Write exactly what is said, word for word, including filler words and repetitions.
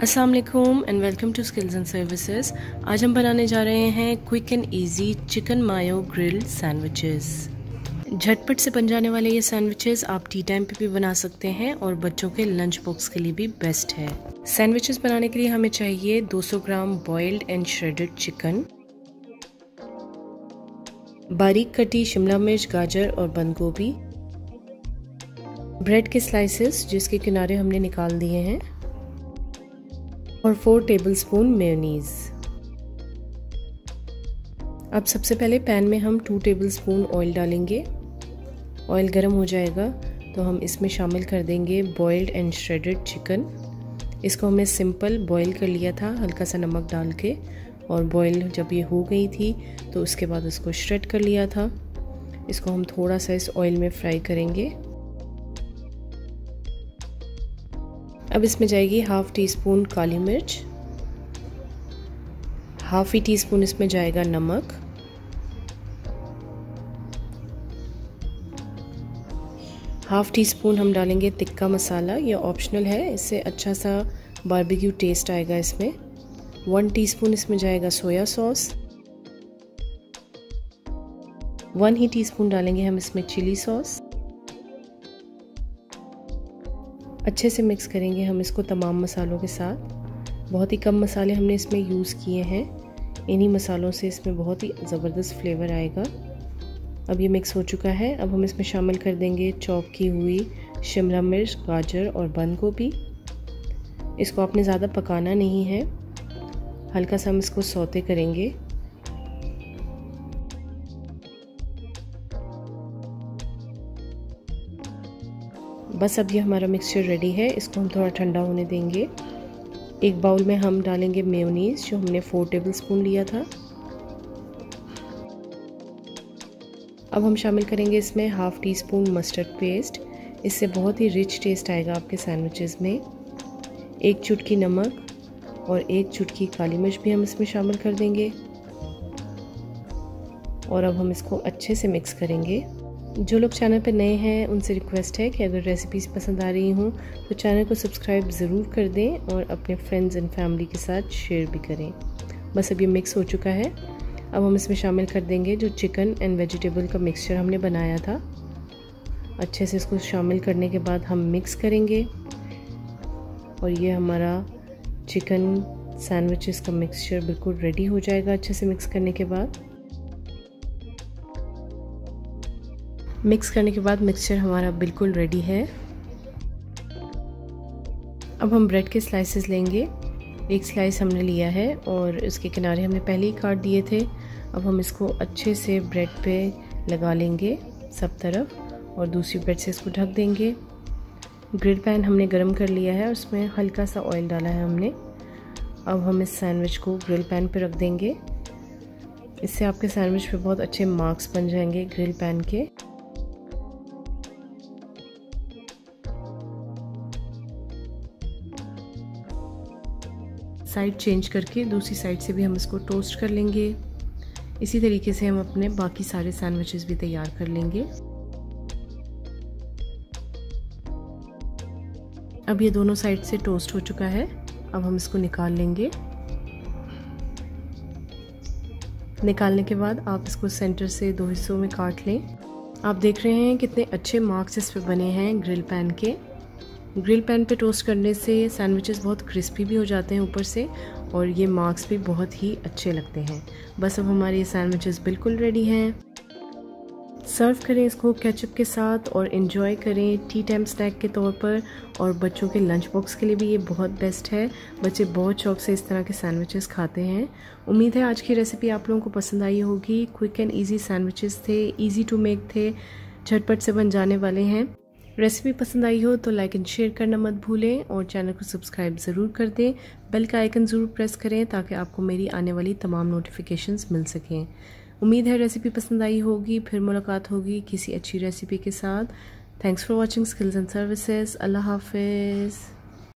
अस्सलाम वालेकुम and welcome to skills and services. आज हम बनाने जा रहे हैं quick and easy chicken mayo grilled sandwiches. झटपट से बन जाने वाले ये सैंडविचेस आप टी टाइम पे भी बना सकते हैं और बच्चों के लंच बॉक्स के लिए भी बेस्ट है। सैंडविचेस बनाने के लिए हमें चाहिए दो सौ gram boiled and shredded chicken, बारीक कटी शिमला मिर्च, गाजर और बंद गोभी, ब्रेड के स्लाइसेस जिसके किनारे हमने निकाल दिए हैं, और फोर टेबलस्पून मेयोनीज। अब सबसे पहले पैन में हम टू टेबलस्पून ऑयल डालेंगे। ऑयल गर्म हो जाएगा तो हम इसमें शामिल कर देंगे बॉइल्ड एंड श्रेडेड चिकन। इसको हमने सिंपल बॉईल कर लिया था हल्का सा नमक डाल के, और बॉईल जब ये हो गई थी तो उसके बाद उसको श्रेड कर लिया था। इसको हम थोड़ा सा इस ऑयल में फ्राई करेंगे। अब इसमें जाएगी हाफ टी स्पून काली मिर्च, हाफ ही टी स्पून इसमें जाएगा नमक, हाफ टी स्पून हम डालेंगे तिक्का मसाला, ये ऑप्शनल है, इससे अच्छा सा बारबेक्यू टेस्ट आएगा इसमें। वन टीस्पून इसमें जाएगा सोया सॉस, वन ही टीस्पून डालेंगे हम इसमें चिली सॉस। अच्छे से मिक्स करेंगे हम इसको तमाम मसालों के साथ। बहुत ही कम मसाले हमने इसमें यूज़ किए हैं, इन्हीं मसालों से इसमें बहुत ही ज़बरदस्त फ्लेवर आएगा। अब ये मिक्स हो चुका है। अब हम इसमें शामिल कर देंगे चॉप की हुई शिमला मिर्च, गाजर और बंद गोभी। इसको आपने ज़्यादा पकाना नहीं है, हल्का सा हम इसको सौते करेंगे। बस अब ये हमारा मिक्सचर रेडी है। इसको हम थोड़ा ठंडा होने देंगे। एक बाउल में हम डालेंगे मेयोनीज जो हमने फोर टेबलस्पून लिया था। अब हम शामिल करेंगे इसमें half teaspoon mustard paste, इससे बहुत ही रिच टेस्ट आएगा आपके सैंडविचेस में। एक चुटकी नमक और एक चुटकी काली मिर्च भी हम इसमें शामिल कर देंगे, और अब हम इसको अच्छे से मिक्स करेंगे। जो लोग चैनल पर नए हैं उनसे रिक्वेस्ट है कि अगर रेसिपीज़ पसंद आ रही हों तो चैनल को सब्सक्राइब ज़रूर कर दें और अपने फ्रेंड्स एंड फैमिली के साथ शेयर भी करें। बस अब ये मिक्स हो चुका है। अब हम इसमें शामिल कर देंगे जो चिकन एंड वेजिटेबल का मिक्सचर हमने बनाया था। अच्छे से इसको शामिल करने के बाद हम मिक्स करेंगे, और ये हमारा चिकन सैंडविचेस का मिक्सचर बिल्कुल रेडी हो जाएगा अच्छे से मिक्स करने के बाद। मिक्स करने के बाद मिक्सचर हमारा बिल्कुल रेडी है। अब हम ब्रेड के स्लाइसेस लेंगे। एक स्लाइस हमने लिया है और इसके किनारे हमने पहले ही काट दिए थे। अब हम इसको अच्छे से ब्रेड पे लगा लेंगे सब तरफ, और दूसरी ब्रेड से इसको ढक देंगे। ग्रिल पैन हमने गरम कर लिया है, उसमें हल्का सा ऑयल डाला है हमने। अब हम इस सैंडविच को ग्रिल पैन पे रख देंगे। इससे आपके सैंडविच पे बहुत अच्छे मार्क्स बन जाएंगे ग्रिल पैन के। साइड चेंज करके दूसरी साइड से भी हम इसको टोस्ट कर लेंगे। इसी तरीके से हम अपने बाकी सारे सैंडविचेस भी तैयार कर लेंगे। अब ये दोनों साइड से टोस्ट हो चुका है। अब हम इसको निकाल लेंगे। निकालने के बाद आप इसको सेंटर से दो हिस्सों में काट लें। आप देख रहे हैं कितने अच्छे मार्क्स इस पे बने हैं ग्रिल पैन के। ग्रिल पैन पे टोस्ट करने से सैंडविचेस बहुत क्रिस्पी भी हो जाते हैं ऊपर से, और ये मार्क्स भी बहुत ही अच्छे लगते हैं। बस अब हमारे ये सैंडविचेस बिल्कुल रेडी हैं। सर्व करें इसको केचप के साथ और एंजॉय करें टी टाइम स्नैक के तौर पर, और बच्चों के लंच बॉक्स के लिए भी ये बहुत बेस्ट है। बच्चे बहुत शौक से इस तरह के सैंडविचेस खाते हैं। उम्मीद है आज की रेसिपी आप लोगों को पसंद आई होगी। क्विक एंड ईजी सैंडविचेस थे, ईजी टू मेक थे, झटपट से बन जाने वाले हैं। रेसिपी पसंद आई हो तो लाइक एंड शेयर करना मत भूलें, और चैनल को सब्सक्राइब ज़रूर कर दें। बेल का आइकन ज़रूर प्रेस करें ताकि आपको मेरी आने वाली तमाम नोटिफिकेशंस मिल सकें। उम्मीद है रेसिपी पसंद आई होगी। फिर मुलाकात होगी किसी अच्छी रेसिपी के साथ। Thanks for watching skills and services. अल्लाह हाफिज़।